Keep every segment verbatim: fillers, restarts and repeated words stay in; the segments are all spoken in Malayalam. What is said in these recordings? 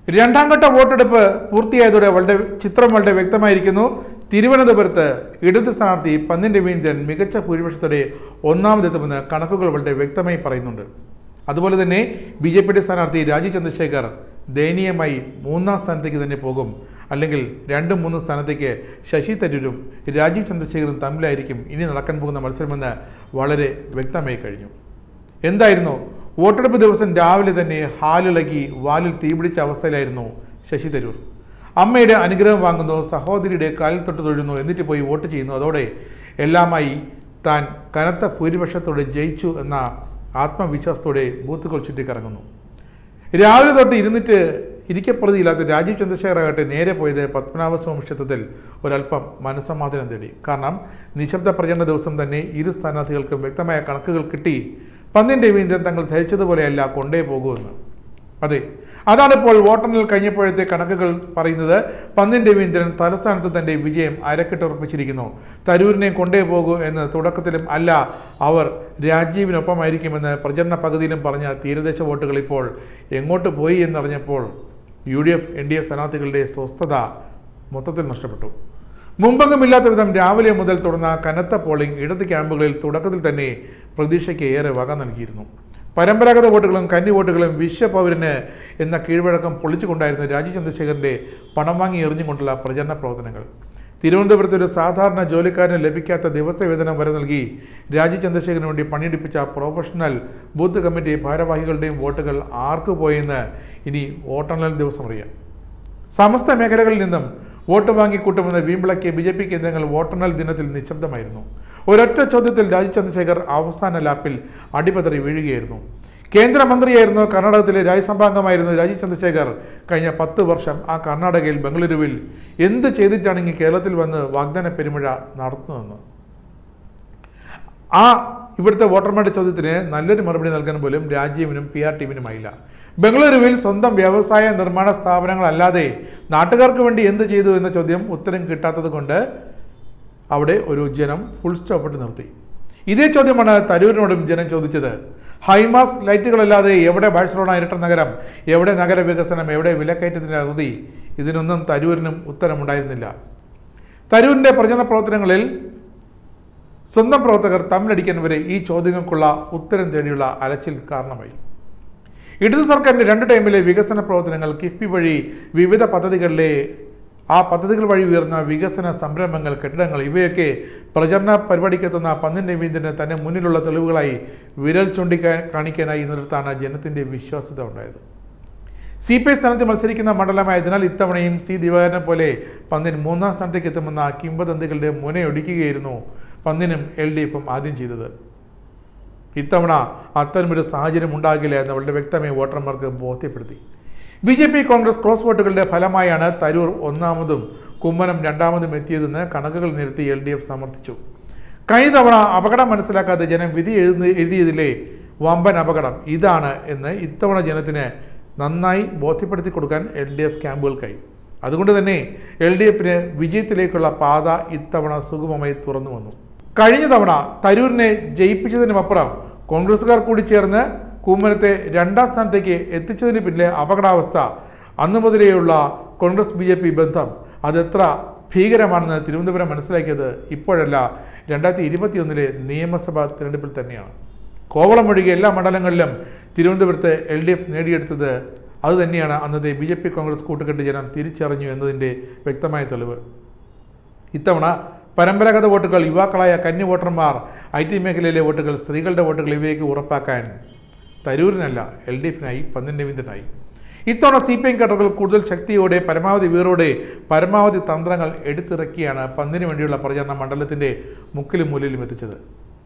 രണ്ടാം ഘട്ട വോട്ടെടുപ്പ് പൂർത്തിയായതോടെ വളരെ ചിത്രം വളരെ വ്യക്തമായിരിക്കുന്നു. തിരുവനന്തപുരത്ത് ഇടത് സ്ഥാനാർത്ഥി പന്ന്യൻ രവീന്ദ്രൻ മികച്ച ഭൂരിപക്ഷത്തോടെ ഒന്നാമതെത്തുമെന്ന് കണക്കുകൾ വളരെ വ്യക്തമായി പറയുന്നുണ്ട്. അതുപോലെ തന്നെ ബി ജെ പിയുടെ സ്ഥാനാർത്ഥി രാജീവ് ചന്ദ്രശേഖർ ദയനീയമായി മൂന്നാം സ്ഥാനത്തേക്ക് തന്നെ പോകും. അല്ലെങ്കിൽ രണ്ടും മൂന്നും സ്ഥാനത്തേക്ക് ശശി തരൂരും രാജീവ് ചന്ദ്രശേഖറും തമ്മിലായിരിക്കും ഇനി നടക്കാൻ പോകുന്ന മത്സരമെന്ന് വളരെ വ്യക്തമായി കഴിഞ്ഞു. എന്തായിരുന്നു വോട്ടെടുപ്പ് ദിവസം രാവിലെ തന്നെ ഹാലിളകി വാലിൽ തീപിടിച്ച അവസ്ഥയിലായിരുന്നു ശശി തരൂർ. അമ്മയുടെ അനുഗ്രഹം വാങ്ങുന്നു, സഹോദരിയുടെ കാലിൽ തൊട്ട് തൊഴുന്നു, എന്നിട്ട് പോയി വോട്ട് ചെയ്യുന്നു. അതോടെ എല്ലാമായി താൻ കനത്ത ഭൂരിപക്ഷത്തോടെ ജയിച്ചു എന്ന ആത്മവിശ്വാസത്തോടെ ബൂത്തുകൾ ചുറ്റിക്കറങ്ങുന്നു. രാവിലെ തൊട്ട് ഇരുന്നിട്ട് ഇരിക്കപ്രതിയില്ലാത്ത രാജീവ് ചന്ദ്രശേഖർ ആകട്ടെ നേരെ പോയത് പത്മനാഭസ്വാമി ക്ഷേത്രത്തിൽ ഒരല്പം മനസ്സമാധാനം തേടി. കാരണം നിശബ്ദ പ്രചരണ ദിവസം തന്നെ ഇരു സ്ഥാനാർത്ഥികൾക്കും വ്യക്തമായ കണക്കുകൾ കിട്ടി. പന്ന്യൻ രവീന്ദ്രൻ തങ്ങൾ ധരിച്ചതുപോലെയല്ല കൊണ്ടേ പോകുമെന്ന്. അതെ, അതാണിപ്പോൾ വോട്ടെണ്ണൽ കഴിഞ്ഞപ്പോഴത്തെ കണക്കുകൾ പറയുന്നത്. പന്ന്യൻ രവീന്ദ്രൻ തലസ്ഥാനത്ത് തന്റെ വിജയം അരക്കെട്ടുറപ്പിച്ചിരിക്കുന്നു. തരൂരിനെ കൊണ്ടേ പോകൂ എന്ന് തുടക്കത്തിലും അല്ല, അവർ രാജീവിനൊപ്പമായിരിക്കുമെന്ന് പ്രചരണ പകുതിയിലും പറഞ്ഞ തീരദേശ വോട്ടുകൾ ഇപ്പോൾ എങ്ങോട്ട് പോയി എന്നറിഞ്ഞപ്പോൾ U D F N D F സ്ഥാനാർത്ഥികളുടെ സ്വസ്ഥത മൊത്തത്തിൽ നഷ്ടപ്പെട്ടു. മുമ്പെങ്ങുമില്ലാത്ത വിധം രാവിലെ മുതൽ തുടർന്ന കനത്ത പോളിംഗ് ഇടത് ക്യാമ്പുകളിൽ തുടക്കത്തിൽ തന്നെ പ്രതീക്ഷയ്ക്ക് ഏറെ വക നൽകിയിരുന്നു. പരമ്പരാഗത വോട്ടുകളും കന്നി വോട്ടുകളും വിശ്വപൗരന് എന്ന കീഴ്വഴക്കം പൊളിച്ചുകൊണ്ടായിരുന്നു രാജീവ് ചന്ദ്രശേഖറിന്റെ പണം വാങ്ങി എറിഞ്ഞുകൊണ്ടുള്ള പ്രചരണ പ്രവർത്തനങ്ങൾ. തിരുവനന്തപുരത്ത് ഒരു സാധാരണ ജോലിക്കാരന് ലഭിക്കാത്ത ദിവസവേതനം വരെ നൽകി രാജീവ് ചന്ദ്രശേഖരന് വേണ്ടി പണിയെടുപ്പിച്ച പ്രൊഫഷണൽ ബൂത്ത് കമ്മിറ്റി ഭാരവാഹികളുടെയും വോട്ടുകൾ ആർക്ക് പോയെന്ന് ഇനി വോട്ടെണ്ണൽ ദിവസം അറിയാം. സമസ്ത മേഖലകളിൽ നിന്നും വോട്ട് വാങ്ങിക്കൂട്ടുമെന്ന് വീമ്പിളക്കിയ ബി ജെ പി കേന്ദ്രങ്ങൾ വോട്ടെണ്ണൽ ദിനത്തിൽ നിശബ്ദമായിരുന്നു. ഒരൊറ്റ ചോദ്യത്തിൽ രാജീവ് ചന്ദ്രശേഖർ അവസാന ലാപ്പിൽ അടിപതറി വീഴുകയായിരുന്നു. കേന്ദ്രമന്ത്രിയായിരുന്നു, കർണാടകത്തിലെ രാജ്യസഭാംഗമായിരുന്നു രാജീവ് ചന്ദ്രശേഖർ. കഴിഞ്ഞ പത്ത് വർഷം ആ കർണാടകയിൽ ബംഗളൂരുവിൽ എന്ത് ചെയ്തിട്ടാണെങ്കിൽ കേരളത്തിൽ വന്ന് വാഗ്ദാന പെരുമഴ നടത്തുന്നതെന്ന്. ആ ഇവിടുത്തെ വോട്ടർമാരുടെ ചോദ്യത്തിന് നല്ലൊരു മറുപടി നൽകാൻ പോലും രാജീവിനും പി ആർ ടീമിനുമായില്ല. ബംഗളൂരുവിൽ സ്വന്തം വ്യവസായ നിർമ്മാണ സ്ഥാപനങ്ങളല്ലാതെ നാട്ടുകാർക്ക് വേണ്ടി എന്ത് ചെയ്തു എന്ന ചോദ്യം ഉത്തരം കിട്ടാത്തത് കൊണ്ട് അവിടെ ഒരു ജനം ഫുൾ സ്റ്റോപ്പിട്ട് നിർത്തി. ഇതേ ചോദ്യമാണ് തരൂരിനോടും ജനം ചോദിച്ചത്. ഹൈമാസ്ക് ലൈറ്റുകളല്ലാതെ എവിടെ ബാഴ്സലോണ ഇരട്ട നഗരം, എവിടെ നഗര വികസനം, എവിടെ വിലക്കയറ്റത്തിൻ്റെ അറുതി? ഇതിനൊന്നും തരൂരിനും ഉത്തരമുണ്ടായിരുന്നില്ല. തരൂരിൻ്റെ പ്രചരണ പ്രവർത്തനങ്ങളിൽ സ്വന്തം പ്രവർത്തകർ തമ്മിലടിക്കാൻ വരെ ഈ ചോദ്യങ്ങൾക്കുള്ള ഉത്തരം തേടിയുള്ള അലച്ചിൽ കാരണമായി. ഇടത് സർക്കാരിൻ്റെ രണ്ട് ടൈമിലെ വികസന പ്രവർത്തനങ്ങൾ, കിഫ്ബി വഴി വിവിധ പദ്ധതികളിലെ ആ പദ്ധതികൾ വഴി ഉയർന്ന വികസന സംരംഭങ്ങൾ, കെട്ടിടങ്ങൾ, ഇവയൊക്കെ പ്രചരണ പരിപാടിക്കെത്തുന്ന പന്ന്യൻ രവീന്ദ്രന് തന്നെ മുന്നിലുള്ള തെളിവുകളായി വിരൽ ചൂണ്ടിക്കാൻ കാണിക്കാനായി എന്നിടത്താണ് ജനത്തിൻ്റെ വിശ്വാസ്യത ഉണ്ടായത്. സി പി ഐ സ്ഥാനത്ത് മത്സരിക്കുന്ന മണ്ഡലമായതിനാൽ ഇത്തവണയും സി ദിവാകരനെ പോലെ പന്ന്യൻ മൂന്നാം സ്ഥാനത്തേക്ക് എത്തുമെന്ന കിംവദന്തികളുടെ മുനയൊടിക്കുകയായിരുന്നു പന്ന്യനും എൽ ഡി എഫും ആദ്യം ചെയ്തത്. ഇത്തവണ അത്തരമൊരു സാഹചര്യം ഉണ്ടാകില്ല എന്ന് വളരെ വ്യക്തമായി വോട്ടർമാർക്ക് ബോധ്യപ്പെടുത്തി. B J P Congress cross വോട്ടുകളുടെ ഫലമായാണ് തരൂർ ഒന്നാമതും കുമ്മനം രണ്ടാമതും എത്തിയതെന്ന് കണക്കുകൾ നിരത്തി എൽ ഡി എഫ് സമർത്ഥിച്ചു. കഴിഞ്ഞ തവണ അപകടം മനസ്സിലാക്കാതെ ജനം വിധി എഴുതി എഴുതിയതിലെ വമ്പൻ അപകടം ഇതാണ് എന്ന് ഇത്തവണ ജനത്തിന് നന്നായി ബോധ്യപ്പെടുത്തി കൊടുക്കാൻ എൽ ഡി എഫ് ക്യാമ്പുകൾക്കായി. അതുകൊണ്ട് തന്നെ എൽ ഡി എഫിന് വിജയത്തിലേക്കുള്ള പാത ഇത്തവണ സുഗമമായി തുറന്നു വന്നു. കഴിഞ്ഞ തവണ തരൂരിനെ ജയിപ്പിച്ചതിനുമപ്പുറം കോൺഗ്രസുകാർ കൂടി ചേർന്ന് കുമ്മനത്തെ രണ്ടാം സ്ഥാനത്തേക്ക് എത്തിച്ചതിന് പിന്നിലെ അപകടാവസ്ഥ, അന്നു മുതലേയുള്ള കോൺഗ്രസ് ബി ജെ പി ബന്ധം അതെത്ര ഭീകരമാണെന്ന് തിരുവനന്തപുരം മനസ്സിലാക്കിയത് ഇപ്പോഴല്ല, രണ്ടായിരത്തി ഇരുപത്തി ഒന്നിലെ നിയമസഭാ തിരഞ്ഞെടുപ്പിൽ തന്നെയാണ്. കോവളം ഒഴികെ എല്ലാ മണ്ഡലങ്ങളിലും തിരുവനന്തപുരത്ത് എൽ ഡി എഫ് നേടിയെടുത്തത് അതുതന്നെയാണ് അന്നത്തെ ബി ജെ പി കോൺഗ്രസ് കൂട്ടുകെട്ട് ജനം തിരിച്ചറിഞ്ഞു എന്നതിൻ്റെ വ്യക്തമായ തെളിവ്. ഇത്തവണ പരമ്പരാഗത വോട്ടുകൾ, യുവാക്കളായ കന്നി വോട്ടർമാർ, ഐ ടി മേഖലയിലെ വോട്ടുകൾ, സ്ത്രീകളുടെ വോട്ടുകൾ ഇവയ്ക്ക് ഉറപ്പാക്കാൻ തരൂരിനല്ല എൽ ഡി എഫിനായി, പന്ന്യൻ രവീന്ദ്രനായി. ഇത്തവണ സി പി എം ഘടകങ്ങൾ കൂടുതൽ ശക്തിയോടെ, പരമാവധി വീറോടെ, പരമാവധി തന്ത്രങ്ങൾ എടുത്തിറക്കിയാണ് പന്ന്യന് വേണ്ടിയുള്ള പ്രചരണം മണ്ഡലത്തിൻ്റെ മുക്കിലും മൂലയിലും എത്തിച്ചത്.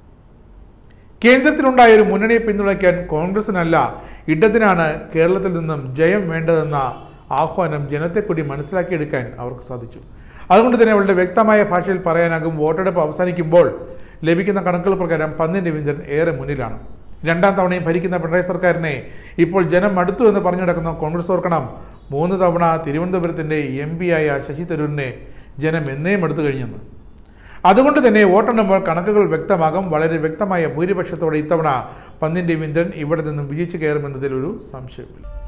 കേന്ദ്രത്തിലുണ്ടായ ഒരു മുന്നണിയെ പിന്തുണയ്ക്കാൻ കോൺഗ്രസിനല്ല ഇടതിനാണ് കേരളത്തിൽ നിന്നും ജയം വേണ്ടതെന്ന ആഹ്വാനം ജനത്തെ കൂടി മനസ്സിലാക്കിയെടുക്കാൻ അവർക്ക് സാധിച്ചു. അതുകൊണ്ട് തന്നെ വളരെ വ്യക്തമായ ഭാഷയിൽ പറയാനാകും, വോട്ടെടുപ്പ് അവസാനിക്കുമ്പോൾ ലഭിക്കുന്ന കണക്കുകൾ പ്രകാരം പന്ന്യൻ രവീന്ദ്രൻ ഏറെ മുന്നിലാണ്. രണ്ടാം തവണയും ഭരിക്കുന്ന പിണറായി സർക്കാരിനെ ഇപ്പോൾ ജനം മടുത്തു എന്ന് പറഞ്ഞു നടക്കുന്ന കോൺഗ്രസ് ഓർക്കണം, മൂന്ന് തവണ തിരുവനന്തപുരത്തിൻ്റെ എം പി ആയ ശശി തരൂരിനെ ജനം എന്നേ മടുത്തു കഴിഞ്ഞെന്ന്. അതുകൊണ്ട് തന്നെ വോട്ടെണ്ണുമ്പോൾ കണക്കുകൾ വ്യക്തമാകും. വളരെ വ്യക്തമായ ഭൂരിപക്ഷത്തോടെ ഇത്തവണ പന്ന്യൻ രവീന്ദ്രൻ ഇവിടെ നിന്നും വിജയിച്ചു കയറുമെന്നതിൽ ഒരു സംശയമില്ല.